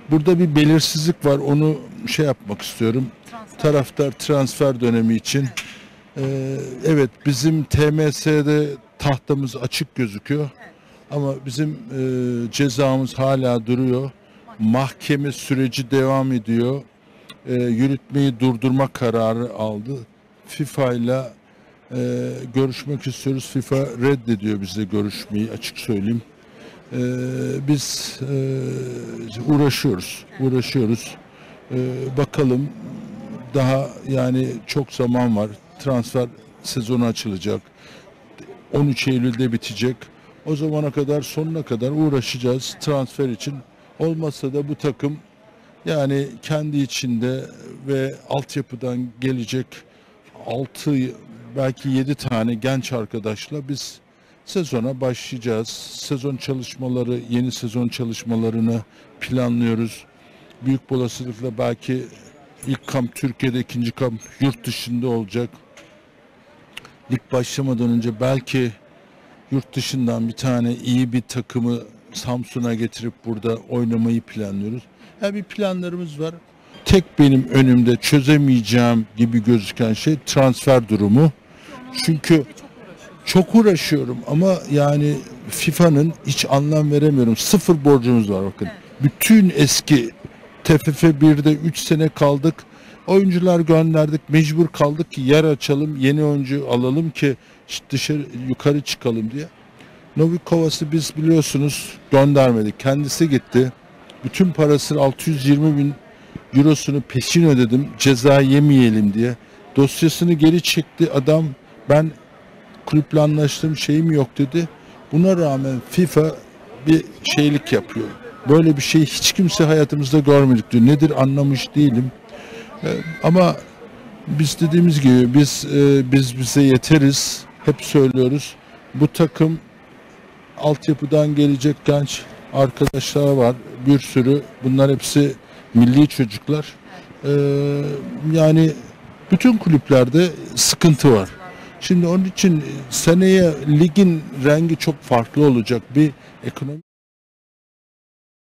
Burada bir belirsizlik var. Onu şey yapmak istiyorum. Taraftar transfer dönemi için. Evet, bizim TMS'de tahtamız açık gözüküyor. Ama bizim cezamız hala duruyor. Mahkeme süreci devam ediyor. Yürütmeyi durdurma kararı aldı. FIFA ile görüşmek istiyoruz. FIFA reddediyor bizle görüşmeyi, açık söyleyeyim. Biz uğraşıyoruz. Bakalım, daha yani çok zaman var. Transfer sezonu açılacak. 13 Eylül'de bitecek. O zamana kadar, sonuna kadar uğraşacağız transfer için. Olmazsa da bu takım yani kendi içinde ve altyapıdan gelecek 6 belki 7 tane genç arkadaşla biz sezona başlayacağız. Sezon çalışmaları, yeni sezon çalışmalarını planlıyoruz. Büyük olasılıkla belki ilk kamp Türkiye'de, ikinci kamp yurt dışında olacak. Lig başlamadan önce belki yurt dışından bir tane iyi bir takımı Samsun'a getirip burada oynamayı planlıyoruz. Yani bir planlarımız var. Tek benim önümde çözemeyeceğim gibi gözüken şey transfer durumu. Çünkü çok uğraşıyorum ama yani FIFA'nın hiç anlam veremiyorum. Sıfır borcumuz var bakın. Bütün eski TFF 1'de 3 sene kaldık. Oyuncular gönderdik. Mecbur kaldık ki yer açalım. Yeni oyuncu alalım ki dışarı yukarı çıkalım diye. Novikovas'ı biz biliyorsunuz göndermedik. Kendisi gitti. Bütün parasını 620 bin eurosunu peşin ödedim. Ceza yemeyelim diye. Dosyasını geri çekti adam. Ben kulüple anlaştığım şeyim yok dedi. Buna rağmen FIFA bir şeylik yapıyor. Böyle bir şey hiç kimse hayatımızda görmedik diyor. Nedir anlamış değilim. Ama biz dediğimiz gibi biz bize yeteriz. Hep söylüyoruz. Bu takım altyapıdan gelecek genç arkadaşlar var. Bir sürü. Bunlar hepsi milli çocuklar. Yani bütün kulüplerde sıkıntı var. Şimdi onun için seneye ligin rengi çok farklı olacak. Bir ekonomi